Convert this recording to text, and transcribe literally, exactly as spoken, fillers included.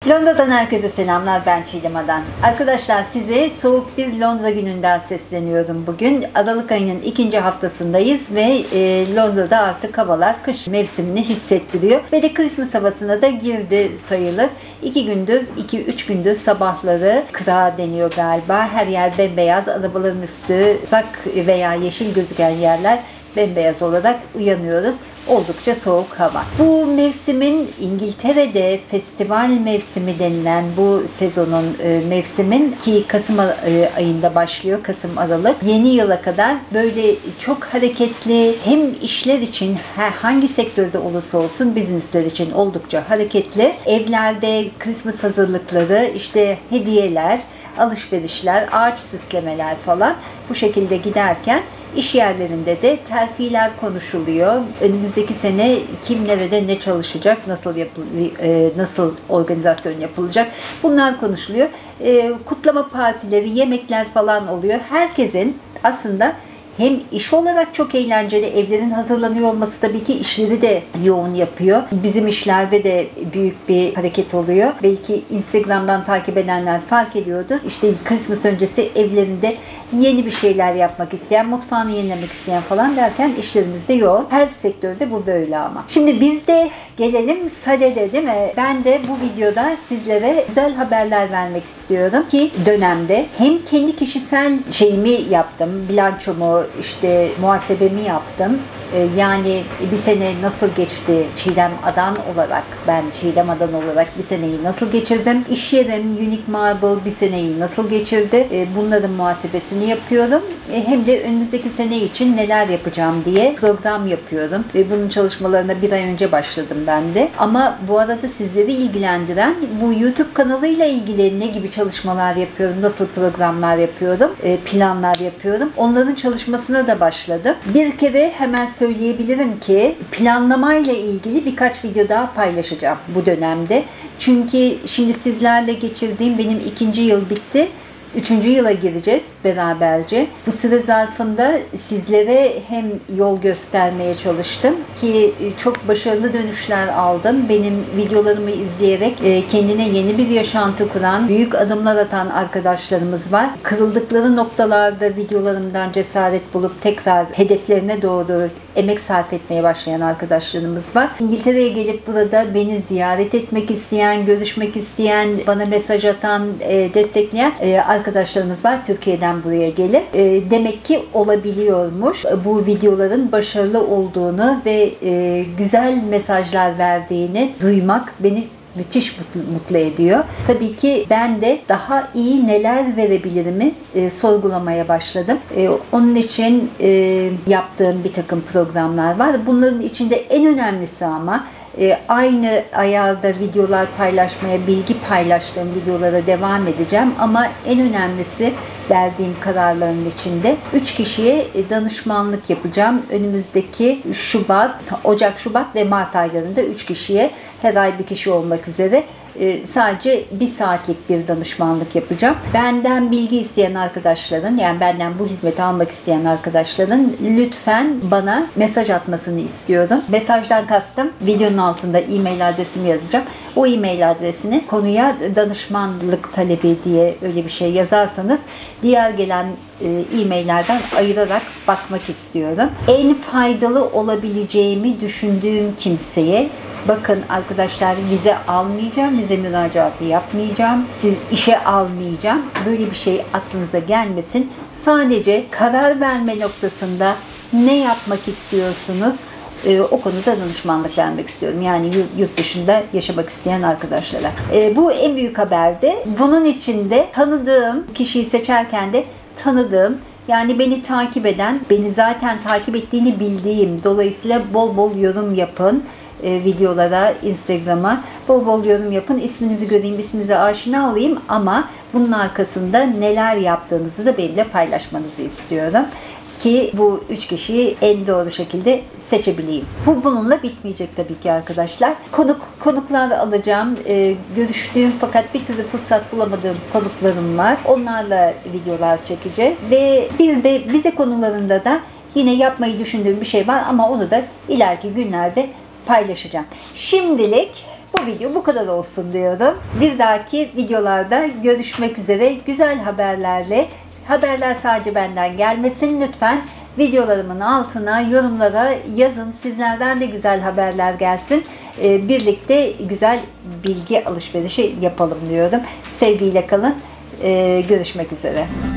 Londra'dan herkese selamlar, ben Çiğdem Adan. Arkadaşlar, size soğuk bir Londra gününden sesleniyorum bugün. Aralık ayının ikinci haftasındayız ve e, Londra'da artık havalar kış mevsimini hissettiriyor. Ve de Christmas havasına da girdi sayılır. İki gündür, iki üç gündür sabahları kıra deniyor galiba. Her yer bembeyaz, arabaların üstü ıslak veya yeşil gözüken yerler bembeyaz olarak uyanıyoruz. Oldukça soğuk hava. Bu mevsimin İngiltere'de festival mevsimi denilen bu sezonun e, mevsimin ki Kasım e, ayında başlıyor. Kasım Aralık. Yeni yıla kadar böyle çok hareketli, hem işler için hangi sektörde olursa olsun businessler için oldukça hareketli. Evlerde Christmas hazırlıkları, işte hediyeler, alışverişler, ağaç süslemeler falan bu şekilde giderken İş yerlerinde de terfiler konuşuluyor. Önümüzdeki sene kim nerede ne çalışacak, nasıl yapıl nasıl organizasyon yapılacak, bunlar konuşuluyor. Kutlama partileri, yemekler falan oluyor. Herkesin aslında hem iş olarak çok eğlenceli, evlerin hazırlanıyor olması tabii ki işleri de yoğun yapıyor. Bizim işlerde de büyük bir hareket oluyor. Belki Instagram'dan takip edenler fark ediyordur. İşte Christmas öncesi evlerinde yeni bir şeyler yapmak isteyen, mutfağını yenilemek isteyen falan derken işlerimiz de yoğun. Her sektörde bu böyle ama. Şimdi biz de gelelim Sade'de, değil mi? Ben de bu videoda sizlere güzel haberler vermek istiyorum ki dönemde hem kendi kişisel şeyimi yaptım, bilançomu, işte muhasebemi yaptım. Yani bir sene nasıl geçti Çiğdem Adan olarak, ben Çiğdem Adan olarak bir seneyi nasıl geçirdim? İş yerim Unique Marble bir seneyi nasıl geçirdi? Bunların muhasebesini yapıyorum. Hem de önümüzdeki sene için neler yapacağım diye program yapıyorum. Ve bunun çalışmalarına bir ay önce başladım ben de. Ama bu arada sizleri ilgilendiren bu YouTube kanalıyla ilgili ne gibi çalışmalar yapıyorum, nasıl programlar yapıyorum, planlar yapıyorum. Onların çalışmasına da başladım. Bir kere hemen söyleyebilirim ki planlamayla ilgili birkaç video daha paylaşacağım bu dönemde. Çünkü şimdi sizlerle geçirdiğim benim ikinci yıl bitti. Üçüncü yıla gireceğiz beraberce. Bu süre zarfında sizlere hem yol göstermeye çalıştım ki çok başarılı dönüşler aldım. Benim videolarımı izleyerek kendine yeni bir yaşantı kuran, büyük adımlar atan arkadaşlarımız var. Kırıldıkları noktalarda videolarımdan cesaret bulup tekrar hedeflerine doğru emek sarf etmeye başlayan arkadaşlarımız var. İngiltere'ye gelip burada beni ziyaret etmek isteyen, görüşmek isteyen, bana mesaj atan, destekleyen arkadaşlarımız var. Türkiye'den buraya gelip demek ki olabiliyormuş. Bu videoların başarılı olduğunu ve güzel mesajlar verdiğini duymak beni müthiş mutlu ediyor. Tabii ki ben de daha iyi neler verebilirimi e, sorgulamaya başladım. E, onun için e, yaptığım bir takım programlar var. Bunların içinde en önemlisi ama e, aynı ayarda videolar paylaşmaya, bilgi paylaştığım videolara devam edeceğim. Ama en önemlisi verdiğim kararların içinde üç kişiye danışmanlık yapacağım. Önümüzdeki Şubat, Ocak, Şubat ve Mart aylarında üç kişiye, her ay bir kişi olmak üzere sadece bir saatlik bir danışmanlık yapacağım. Benden bilgi isteyen arkadaşların, yani benden bu hizmeti almak isteyen arkadaşların lütfen bana mesaj atmasını istiyorum. Mesajdan kastım, videonun altında e-mail adresimi yazacağım. O e-mail adresini konuya danışmanlık talebi diye öyle bir şey yazarsanız diğer gelen e-maillerden ayırarak bakmak istiyorum. En faydalı olabileceğimi düşündüğüm kimseye, bakın arkadaşlar, vize almayacağım, vize müracaatı yapmayacağım, siz işe almayacağım. Böyle bir şey aklınıza gelmesin. Sadece karar verme noktasında ne yapmak istiyorsunuz? Ee, o konuda danışmanlık vermek istiyorum. Yani yurt dışında yaşamak isteyen arkadaşlara. Ee, bu en büyük haberdi. Bunun için de tanıdığım kişiyi seçerken de tanıdığım, yani beni takip eden, beni zaten takip ettiğini bildiğim, dolayısıyla bol bol yorum yapın. E, videolara, Instagram'a bol bol yorum yapın. İsminizi göreyim, isminize aşina olayım ama bunun arkasında neler yaptığınızı da benimle paylaşmanızı istiyorum ki bu üç kişiyi en doğru şekilde seçebileyim. Bu bununla bitmeyecek tabii ki arkadaşlar. Konuk konuklar alacağım. E, görüştüğüm fakat bir türlü fırsat bulamadığım konuklarım var. Onlarla videolar çekeceğiz ve bir de vize konularında da yine yapmayı düşündüğüm bir şey var ama onu da ileriki günlerde paylaşacağım. Şimdilik bu Bu video bu kadar olsun diyorum. Bir dahaki videolarda görüşmek üzere. Güzel haberlerle. Haberler sadece benden gelmesin. Lütfen videolarımın altına, yorumlara yazın. Sizlerden de güzel haberler gelsin. Ee, birlikte güzel bilgi alışverişi yapalım diyorum. Sevgiyle kalın. Ee, görüşmek üzere.